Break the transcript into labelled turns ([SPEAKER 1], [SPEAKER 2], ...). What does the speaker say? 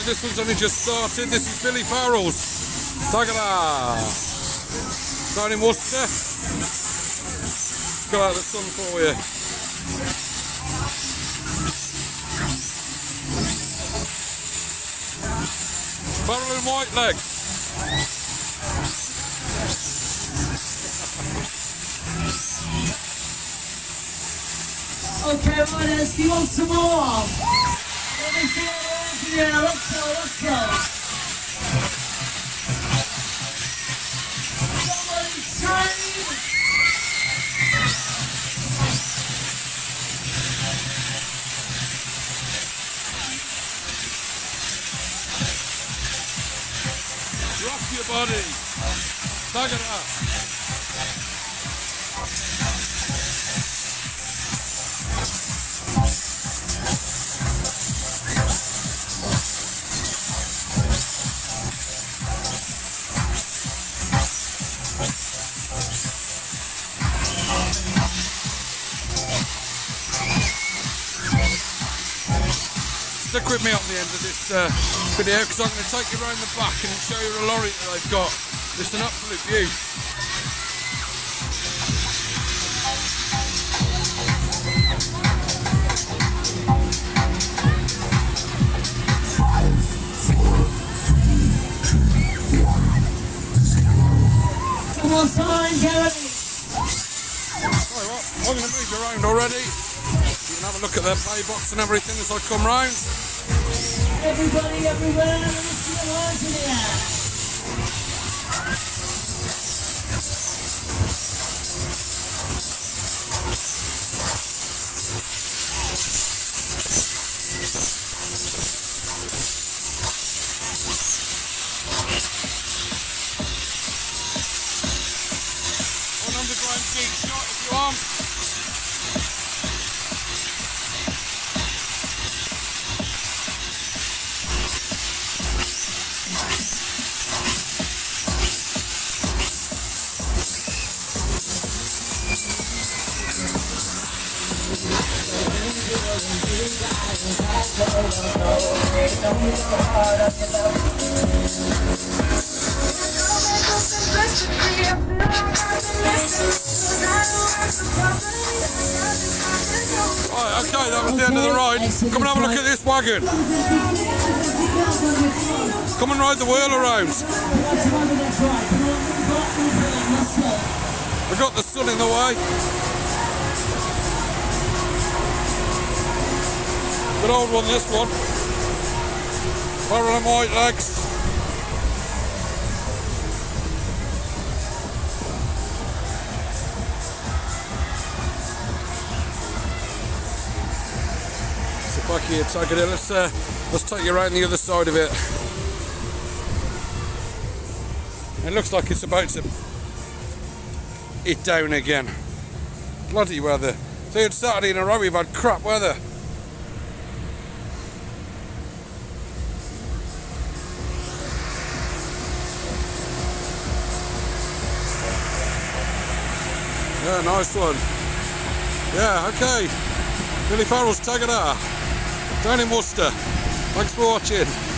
[SPEAKER 1] Right, this one's only just started. This is Billy Farrell's TAGADA. Down in Worcester. Go out the sun for you. Farrell and Whiteleggs.
[SPEAKER 2] Okay, right, do you want some more? Let me see it. Yeah, let's go, let's go. Somebody train!
[SPEAKER 1] Rock your body. TAGADA. Stick with me on the end of this video because I'm going to take you around the back and show you a lorry that they've got. It's an absolute beauty.
[SPEAKER 2] Come on, sign, Gary.
[SPEAKER 1] Right, well, I'm going to move you around already. You can have a look at their pay box and everything as I come round.
[SPEAKER 2] Everybody, everywhere, let's see the lines in the air.
[SPEAKER 1] An underground geek shot if you want. Right, okay, that was the end of the ride. Come and have a look at this wagon. Come and ride the wheel around. We've got the sun in the way. Good old one, this one. Farrell and Whiteleggs. So back here, TAGADA. Let's take you around the other side of it. It looks like it's about to hit down again. Bloody weather. Third Saturday in a row we've had crap weather. Yeah, nice one. Yeah, okay. Billy Farrell's TAGADA down in Worcester. Thanks for watching.